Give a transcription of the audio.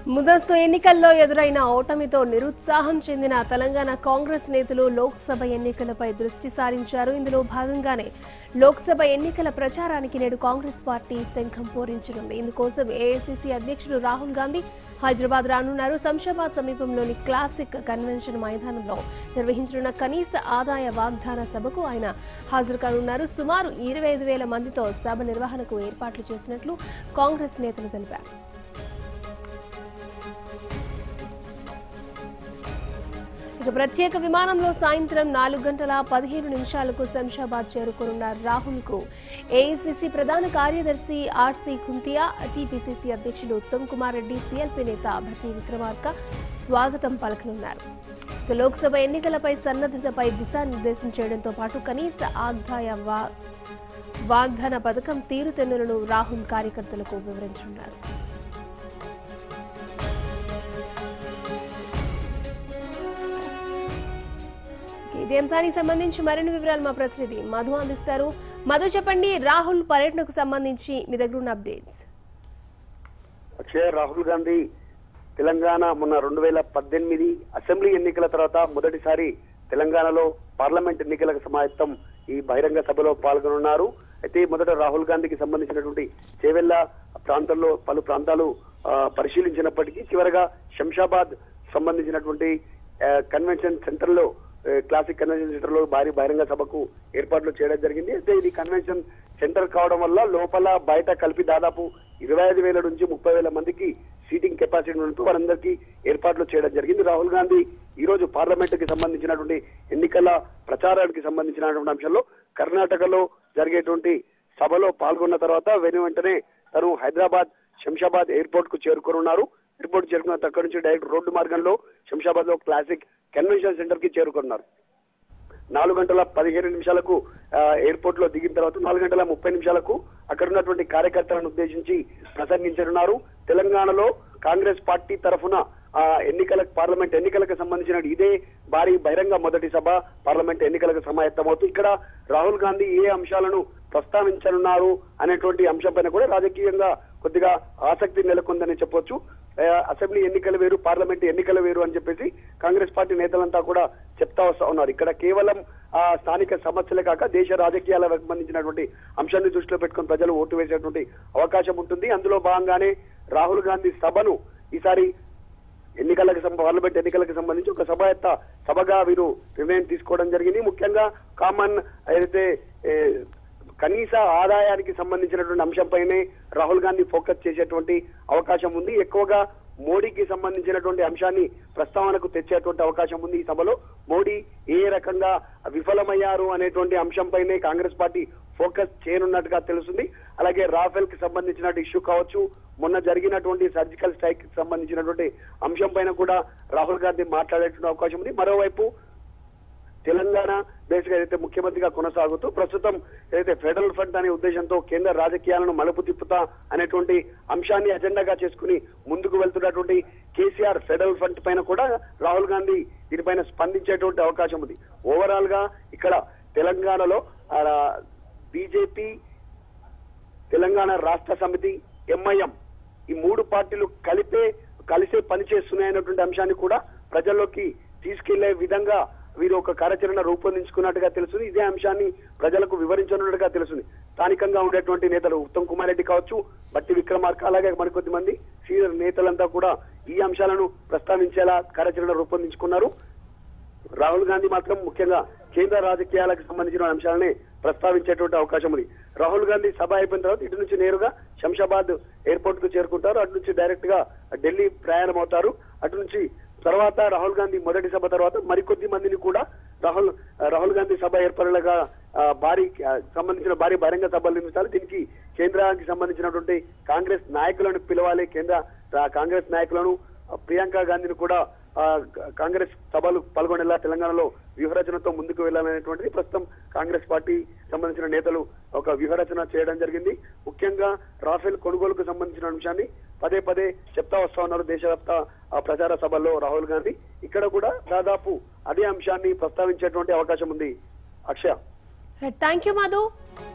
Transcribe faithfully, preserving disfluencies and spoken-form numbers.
ముందస్తు ఎన్నికల్లో ఎదురైన ఓటమితో నిరుత్సాహం చెందిన తెలంగాణ కాంగ్రెస్ నేతలు లోక్సభ ఎన్నికలపై దృష్టి సారించారు. ఇందులో భాగంగానే లోక్సభ ఎన్నికల ప్రచారానికి నేడు కాంగ్రెస్ పార్టీ శంఖం పూరించనుంది. ఇందుకోసం ఏఐసీసీ అధ్యక్షుడు రాహుల్ గాంధీ హైదరాబాద్ రానున్నారు. శంషాబాద్ సమీపంలోని క్లాసిక్ కన్వెన్షన్ మైదానంలో నిర్వహించనున్న కనీస ఆదాయ వాగ్దాన సభకు ఆయన హాజరు కానున్నారు. సుమారు ఇరవై ఐదు వేల మందితో సభ నిర్వహణకు ఏర్పాట్లు చేసినట్లు కాంగ్రెస్ నేతలు తెలిపారు. ఇక ప్రత్యేక విమానంలో సాయంత్రం నాలుగు గంటల పదిహేను నిమిషాలకు శంషాబాద్ చేరుకోనున్న రాహుల్ కు ఏఐసీసీ ప్రధాన కార్యదర్శి ఆర్సీ కుంతియా, టీపీసీసీ అధ్యక్షుడు ఉత్తమ్ కుమార్ రెడ్డి, సీఎల్పీ నేత భట్టి విక్రమార్క స్వాగతం పలకనున్నారు. ఇక లోక్సభ ఎన్నికలపై సన్నద్ధతపై దిశానిర్దేశం చేయడంతో పాటు కనీస ఆదాయ వాగ్దాన పథకం తీరుతెన్నులను రాహుల్ కార్యకర్తలకు వివరించనున్నారు. ఇదే అంశానికి సంబంధించి మరిన్ని వివరాలు మా ప్రతినిధి మధు అందిస్తారు. మధు, చెప్పండి, రాహుల్ పర్యటనకు సంబంధించి మీ దగ్గర ఉన్న అప్డేట్స్. అక్షయ్, రాహుల్ గాంధీ తెలంగాణ మొన్న రెండు వేల పద్దెనిమిది అసెంబ్లీ ఎన్నికల తర్వాత మొదటిసారి తెలంగాణలో పార్లమెంట్ ఎన్నికలకు సమాయత్తం ఈ బహిరంగ సభలో పాల్గొనున్నారు. అయితే మొదట రాహుల్ గాంధీకి సంబంధించినటువంటి చేవెళ్ల ప్రాంతంలో పలు ప్రాంతాలు పరిశీలించినప్పటికీ చివరగా శంషాబాద్ సంబంధించినటువంటి కన్వెన్షన్ సెంటర్ లో క్లాసిక్ కన్వెన్షన్ సెంటర్ లో భారీ బహిరంగ సభకు ఏర్పాట్లు చేయడం జరిగింది. అయితే ఇది కన్వెన్షన్ సెంటర్ కావడం వల్ల లోపల బయట కలిపి దాదాపు ఇరవై ఐదు వేల నుంచి ముప్పై వేల మందికి సీటింగ్ కెపాసిటీ ఉంటూ వారందరికీ ఏర్పాట్లు చేయడం జరిగింది. రాహుల్ గాంధీ ఈ రోజు పార్లమెంట్ కి సంబంధించినటువంటి ఎన్నికల ప్రచారానికి సంబంధించినటువంటి అంశంలో కర్ణాటకలో జరిగేటువంటి సభలో పాల్గొన్న తర్వాత వెను వెంటనే తను హైదరాబాద్ శంషాబాద్ ఎయిర్పోర్ట్ కు చేరుకోనున్నారు. ఎయిర్పోర్ట్ చేరుకున్న అక్కడి నుంచి డైరెక్ట్ రోడ్డు మార్గంలో శంషాబాద్ లో క్లాసిక్ కన్వెన్షన్ సెంటర్ కి చేరుకున్నారు. నాలుగు గంటల పదిహేను నిమిషాలకు ఎయిర్పోర్ట్ లో దిగిన తర్వాత నాలుగు గంటల ముప్పై నిమిషాలకు అక్కడ ఉన్నటువంటి కార్యకర్తలను ఉద్దేశించి ప్రసంగించనున్నారు. తెలంగాణలో కాంగ్రెస్ పార్టీ తరఫున ఎన్నికల పార్లమెంట్ ఎన్నికలకు సంబంధించిన ఇదే భారీ బహిరంగ మొదటి సభ పార్లమెంట్ ఎన్నికలకు సమాయత్తమవుతూ ఇక్కడ రాహుల్ గాంధీ ఏ అంశాలను ప్రస్తావించనున్నారు అనేటువంటి అంశంపైన కూడా రాజకీయంగా కొద్దిగా ఆసక్తి నెలకొందని చెప్పొచ్చు. అసెంబ్లీ ఎన్నికలు వేరు, పార్లమెంట్ ఎన్నికలు వేరు అని చెప్పేసి కాంగ్రెస్ పార్టీ నేతలంతా కూడా చెప్తా వస్తా ఉన్నారు. ఇక్కడ కేవలం ఆ స్థానిక సమస్యలే కాక దేశ రాజకీయాలకు సంబంధించినటువంటి అంశాన్ని దృష్టిలో పెట్టుకుని ప్రజలు ఓటు వేసేటువంటి అవకాశం ఉంటుంది. అందులో భాగంగానే రాహుల్ గాంధీ సభను ఈసారి ఎన్నికలకు పార్లమెంట్ ఎన్నికలకు సంబంధించి ఒక సభాయత్త సభగా వీరు నిర్ణయం తీసుకోవడం జరిగింది. ముఖ్యంగా కామన్ ఏదైతే కనీస ఆదాయానికి సంబంధించినటువంటి అంశంపైనే రాహుల్ గాంధీ ఫోకస్ చేసేటువంటి అవకాశం ఉంది. ఎక్కువగా మోడీకి సంబంధించినటువంటి అంశాన్ని ప్రస్తావనకు తెచ్చేటువంటి అవకాశం ఉంది. ఈ సభలో మోడీ ఏ రకంగా విఫలమయ్యారు అనేటువంటి అంశంపైనే కాంగ్రెస్ పార్టీ ఫోకస్ చేయనున్నట్టుగా తెలుస్తుంది. అలాగే రాఫెల్ కి సంబంధించిన ఇష్యూ కావచ్చు, మొన్న జరిగినటువంటి సర్జికల్ స్ట్రైక్ కి సంబంధించినటువంటి అంశం పైన కూడా రాహుల్ గాంధీ మాట్లాడేటువంటి అవకాశం ఉంది. మరోవైపు తెలంగాణ బేసిక్ ఏదైతే ముఖ్యమంత్రిగా కొనసాగుతూ ప్రస్తుతం ఏదైతే ఫెడరల్ ఫ్రంట్ అనే ఉద్దేశంతో కేంద్ర రాజకీయాలను మలుపు తిప్పుతా అనేటువంటి అంశాన్ని అజెండాగా చేసుకుని ముందుకు వెళ్తున్నటువంటి కేసీఆర్ ఫెడరల్ ఫ్రంట్ పైన కూడా రాహుల్ గాంధీ దీనిపైన స్పందించేటువంటి అవకాశం ఉంది. ఓవరాల్ గా ఇక్కడ తెలంగాణలో బీజేపీ, తెలంగాణ రాష్ట్ర సమితి, ఎంఐఎం ఈ మూడు పార్టీలు కలిపే కలిసే పనిచేస్తున్నాయన్నటువంటి అంశాన్ని కూడా ప్రజల్లోకి తీసుకెళ్లే విధంగా వీరు ఒక కార్యాచరణ రూపొందించుకున్నట్టుగా తెలుస్తుంది. ఇదే అంశాన్ని ప్రజలకు వివరించనున్నట్టుగా తెలుస్తుంది. స్థానికంగా ఉండేటువంటి నేతలు ఉత్తమ్ కుమార్ రెడ్డి కావచ్చు, భట్టి విక్రమార్క, అలాగే మరికొద్ది మంది సీనియర్ నేతలంతా కూడా ఈ అంశాలను ప్రస్తావించేలా కార్యాచరణ రూపొందించుకున్నారు. రాహుల్ గాంధీ మాత్రం ముఖ్యంగా కేంద్ర రాజకీయాలకు సంబంధించిన అంశాలనే ప్రస్తావించేటువంటి అవకాశం ఉంది. రాహుల్ గాంధీ సభ అయిపోయిన తర్వాత ఇటు నుంచి నేరుగా శంషాబాద్ ఎయిర్పోర్ట్ కు చేరుకుంటారు. అటు నుంచి డైరెక్ట్ గా ఢిల్లీ ప్రయాణం అవుతారు. అటు నుంచి తర్వాత రాహుల్ గాంధీ మొదటి సభ తర్వాత మరికొద్ది మందిని కూడా రాహుల్ రాహుల్ గాంధీ సభ ఏర్పడేలాగా భారీ సంబంధించిన భారీ బహిరంగ సభలు నిర్మిస్తారు. దీనికి కేంద్రానికి సంబంధించినటువంటి కాంగ్రెస్ నాయకులను పిలవాలి. కేంద్ర కాంగ్రెస్ నాయకులను ప్రియాంక గాంధీని కూడా కాంగ్రెస్ సభలు పాల్గొనేలా తెలంగాణలో వ్యూహరచనతో ముందుకు వెళ్లాలనేటువంటిది ప్రస్తుతం కాంగ్రెస్ పార్టీ సంబంధించిన నేతలు ఒక వ్యూహరచన చేయడం జరిగింది. ముఖ్యంగా రాఫెల్ కొనుగోలుకు సంబంధించిన అంశాన్ని పదే పదే చెప్తా వస్తా ఉన్నారు దేశవ్యాప్త ప్రచార సభల్లో రాహుల్ గాంధీ. ఇక్కడ కూడా దాదాపు అదే అంశాన్ని ప్రస్తావించేటువంటి అవకాశం ఉంది. Akshaya, thank you Madhu.